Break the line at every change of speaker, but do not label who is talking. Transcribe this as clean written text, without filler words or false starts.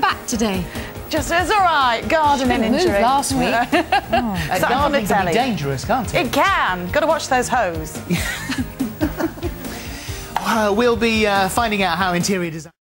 back today.
Just as all right. Gardening injury.
Moved last week.
Gardening can be dangerous, can't it?
It can. Got to watch those hose.
We'll be finding out how interior design...